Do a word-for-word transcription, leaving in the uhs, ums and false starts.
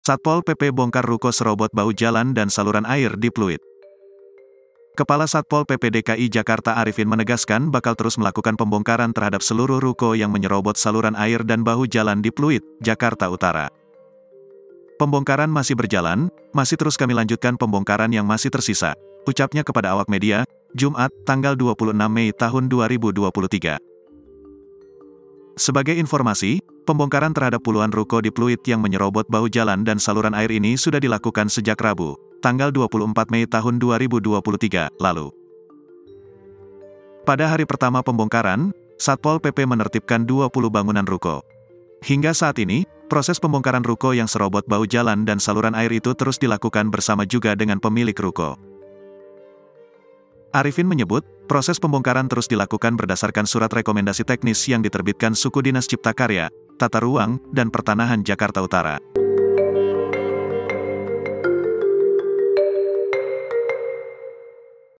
Satpol P P bongkar ruko serobot bahu jalan dan saluran air di Pluit. Kepala Satpol P P D K I Jakarta Arifin menegaskan bakal terus melakukan pembongkaran terhadap seluruh ruko yang menyerobot saluran air dan bahu jalan di Pluit, Jakarta Utara. Pembongkaran masih berjalan, masih terus kami lanjutkan pembongkaran yang masih tersisa, ucapnya kepada awak media, Jumat, tanggal dua puluh enam Mei tahun dua ribu dua puluh tiga. Sebagai informasi, pembongkaran terhadap puluhan ruko di Pluit yang menyerobot bahu jalan dan saluran air ini sudah dilakukan sejak Rabu, tanggal dua puluh empat Mei tahun dua ribu dua puluh tiga, lalu. Pada hari pertama pembongkaran, Satpol P P menertibkan dua puluh bangunan ruko. Hingga saat ini, proses pembongkaran ruko yang serobot bahu jalan dan saluran air itu terus dilakukan bersama juga dengan pemilik ruko. Arifin menyebut, proses pembongkaran terus dilakukan berdasarkan surat rekomendasi teknis yang diterbitkan Suku Dinas Cipta Karya, Tata Ruang, dan Pertanahan Jakarta Utara.